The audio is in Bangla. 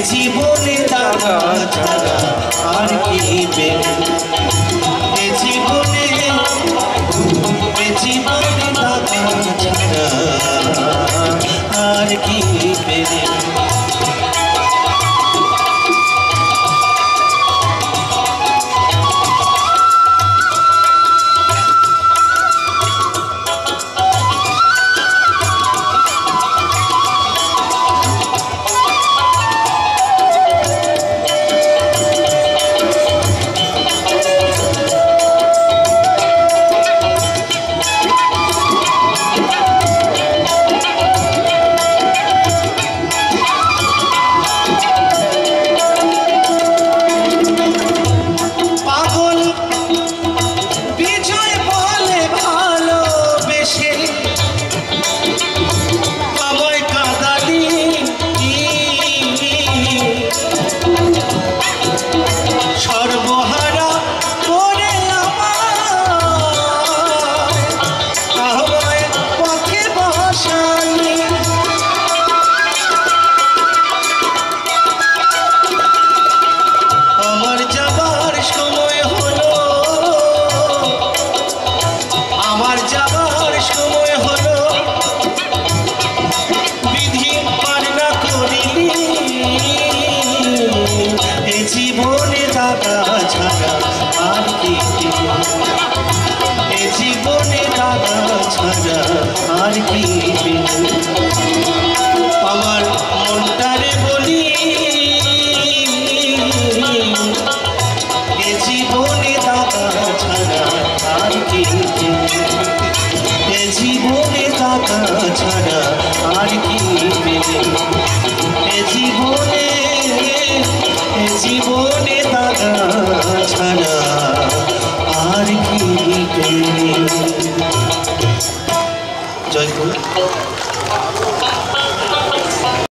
জীবনে দাগা ছাড়া আর কি পেলে জীবনে দাগা ছাড়া আর কি পেলে জীবনে দাগা ছাড়া আর কি জীবনে দাগা ছাড়া আর কি আমার মনটারে বলি জীবনে দাগা ছাড়া আর কি জীবনে দাগা ছাড়া আর কি জীবনে জীবনে দাগা ছাড়া আর কি পেলে জয় গুরু।